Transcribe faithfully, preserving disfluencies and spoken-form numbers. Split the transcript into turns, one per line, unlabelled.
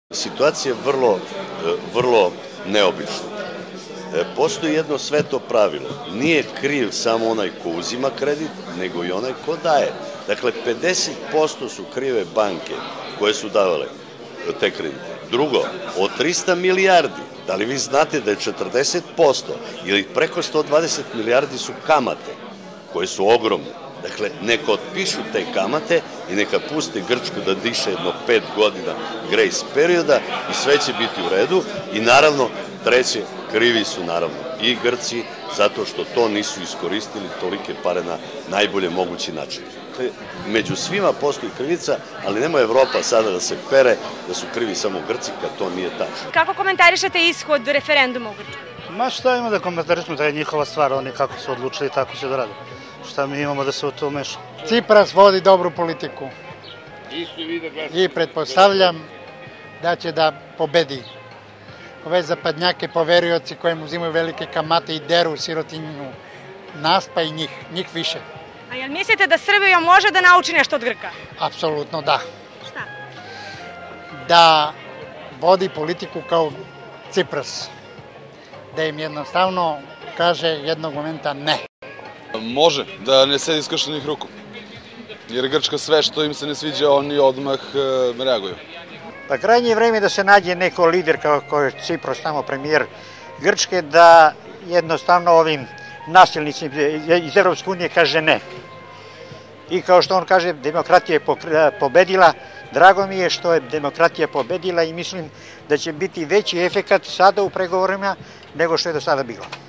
Situacija je vrlo, vrlo neobična. Postoji jedno sveto pravilo. Nije kriv samo onaj ko uzima kredit, nego i onaj ko daje. Dakle, pedeset posto su krive banke koje su davale te kredite. Drugo, od trista milijardi, da li vi znate da je četrdeset posto ili preko sto dvadeset milijardi su kamate, koje su ogromne. Dakle, neka otpišu te kamate i neka puste Grčku da diše jedno pet godina grace perioda i sve će biti u redu. I naravno, treće, krivi su naravno i Grci zato što to nisu iskoristili tolike pare na najbolje mogući način. Među svima postoji krivica, ali nema Evropa sada da se pere da su krivi samo Grci kad to nije tačno.
Kako komentarišete ishod referenduma u Grčkoj?
Ma šta ima da komentarišemo, da je njihova stvar, oni kako su odlučili tako će da rade. Šta mi imamo da se u to meša?
Cipras vodi dobru politiku i pretpostavljam da će da pobedi. Ove zapadnjake poverioci kojim uzimaju velike kamate i deru sirotinju nas pa i njih, njih više.
A jel mislite da Srbija može da nauči nešto od Grka?
Apsolutno da.
Šta?
Da vodi politiku kao Cipras. Da im jednostavno kaže jednog momenta ne.
Može, da ne sedi skrštenih ruku. Jer Grčka sve što im se ne sviđa, oni odmah reaguju.
Pa krajnje je vreme da se nađe neko lider kao je Cipras, tamo premijer Grčke, da jednostavno ovim nasilnicima iz Evropske unije kaže ne. I kao što on kaže, demokratija je pobedila. Drago mi je što je demokratija pobedila i mislim da će biti veći efekat sada u pregovorima nego što je do sada bilo.